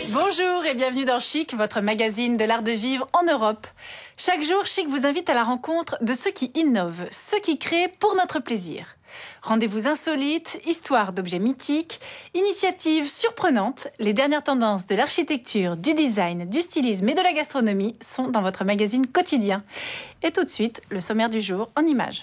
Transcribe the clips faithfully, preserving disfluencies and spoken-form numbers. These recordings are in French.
Bonjour et bienvenue dans Chic, votre magazine de l'art de vivre en Europe. Chaque jour, Chic vous invite à la rencontre de ceux qui innovent, ceux qui créent pour notre plaisir. Rendez-vous insolites, histoires d'objets mythiques, initiatives surprenantes, les dernières tendances de l'architecture, du design, du stylisme et de la gastronomie sont dans votre magazine quotidien. Et tout de suite, le sommaire du jour en images.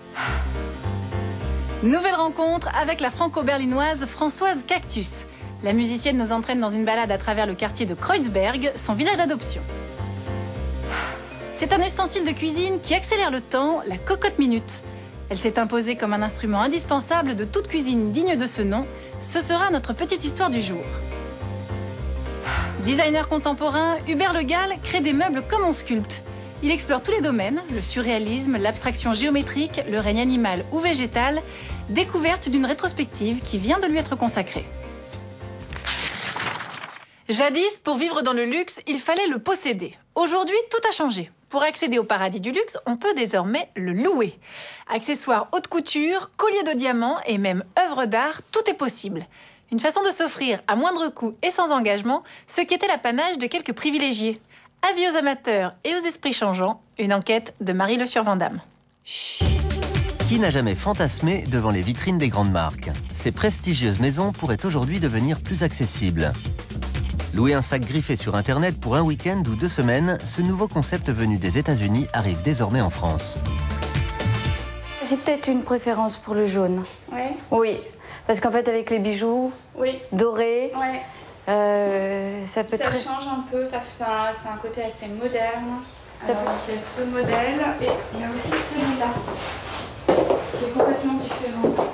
Nouvelle rencontre avec la franco-berlinoise Françoise Cactus. La musicienne nous entraîne dans une balade à travers le quartier de Kreuzberg, son village d'adoption. C'est un ustensile de cuisine qui accélère le temps, la cocotte minute. Elle s'est imposée comme un instrument indispensable de toute cuisine digne de ce nom. Ce sera notre petite histoire du jour. Designer contemporain, Hubert Le Gall crée des meubles comme on sculpte. Il explore tous les domaines, le surréalisme, l'abstraction géométrique, le règne animal ou végétal, découverte d'une rétrospective qui vient de lui être consacrée. Jadis, pour vivre dans le luxe, il fallait le posséder. Aujourd'hui, tout a changé. Pour accéder au paradis du luxe, on peut désormais le louer. Accessoires haute couture, colliers de diamants et même œuvres d'art, tout est possible. Une façon de s'offrir à moindre coût et sans engagement, ce qui était l'apanage de quelques privilégiés. Avis aux amateurs et aux esprits changeants, une enquête de Marie Le Survendam. Qui n'a jamais fantasmé devant les vitrines des grandes marques? Ces prestigieuses maisons pourraient aujourd'hui devenir plus accessibles. Louer un sac griffé sur Internet pour un week-end ou deux semaines, ce nouveau concept venu des États-Unis arrive désormais en France. J'ai peut-être une préférence pour le jaune. Ouais. Oui, parce qu'en fait avec les bijoux oui. dorés, ouais. euh, ça peut ça très... change un peu, ça, ça, c'est un côté assez moderne. Ça Alors, peut... il y a ce modèle et il y a aussi celui-là qui est complètement différent.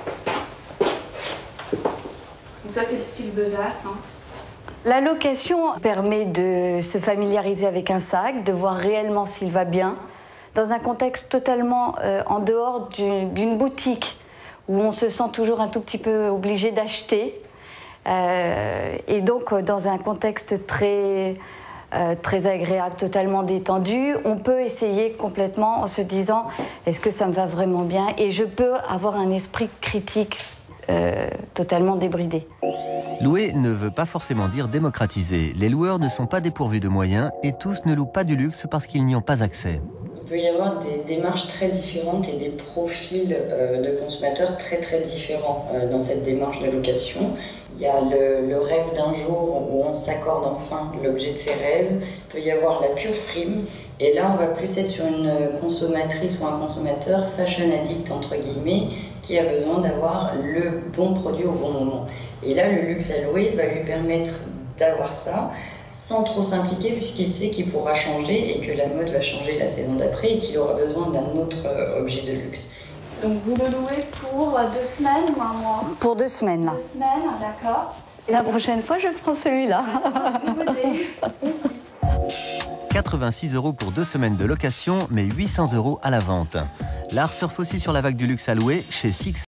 Donc ça c'est le style besace. Hein. La location permet de se familiariser avec un sac, de voir réellement s'il va bien, dans un contexte totalement euh, en dehors d'une, d'une boutique où on se sent toujours un tout petit peu obligé d'acheter. Euh, et donc, dans un contexte très, euh, très agréable, totalement détendu, on peut essayer complètement en se disant « est-ce que ça me va vraiment bien ?» Et je peux avoir un esprit critique euh, totalement débridé. Louer ne veut pas forcément dire démocratiser. Les loueurs ne sont pas dépourvus de moyens et tous ne louent pas du luxe parce qu'ils n'y ont pas accès. Il peut y avoir des démarches très différentes et des profils euh, de consommateurs très très différents euh, dans cette démarche de location. Il y a le, le rêve d'un jour où on s'accorde enfin l'objet de ses rêves. Il peut y avoir la pure frime. Et là, on va plus être sur une consommatrice ou un consommateur fashion addict, entre guillemets, qui a besoin d'avoir le bon produit au bon moment. Et là, le luxe à louer va lui permettre d'avoir ça sans trop s'impliquer puisqu'il sait qu'il pourra changer et que la mode va changer la saison d'après et qu'il aura besoin d'un autre objet de luxe. Donc vous le louez pour deux semaines ou un mois? Pour deux semaines, là. Deux semaines, d'accord. Et la prochaine fois, je prends celui-là. quatre-vingt-six euros pour deux semaines de location, mais huit cents euros à la vente. L'art surfe aussi sur la vague du luxe à louer chez Six.